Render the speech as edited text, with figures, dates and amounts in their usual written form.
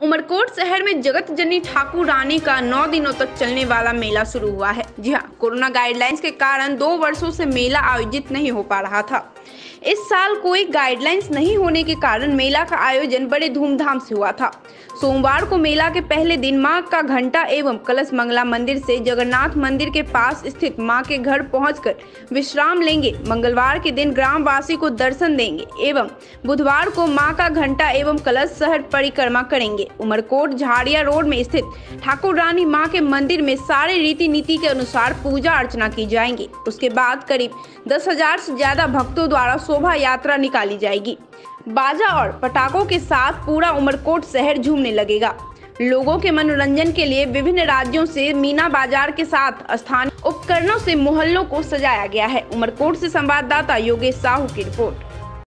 उमरकोट शहर में जगत जननी ठाकुर रानी का 9 दिनों तक चलने वाला मेला शुरू हुआ है। जी हां, कोरोना गाइडलाइंस के कारण 2 वर्षों से मेला आयोजित नहीं हो पा रहा था। इस साल कोई गाइडलाइंस नहीं होने के कारण मेला का आयोजन बड़े धूमधाम से हुआ था। सोमवार को मेला के पहले दिन मां का घंटा एवं कलश मंगला मंदिर से जगन्नाथ मंदिर के पास स्थित मां के घर पहुंचकर विश्राम लेंगे। मंगलवार के दिन ग्रामवासी को दर्शन देंगे एवं बुधवार को मां का घंटा एवं कलश शहर परिक्रमा करेंगे। उमरकोट झाड़िया रोड में स्थित ठाकुर रानी मां के मंदिर में सारे रीति नीति के अनुसार पूजा अर्चना की जाएंगी। उसके बाद करीब 10,000 से ज्यादा भक्तों द्वारा शोभा यात्रा निकाली जाएगी। बाजा और पटाखों के साथ पूरा उमरकोट शहर झूमने लगेगा। लोगों के मनोरंजन के लिए विभिन्न राज्यों से मीना बाजार के साथ स्थानीय उपकरणों से मोहल्लों को सजाया गया है। उमरकोट से संवाददाता योगेश साहू की रिपोर्ट।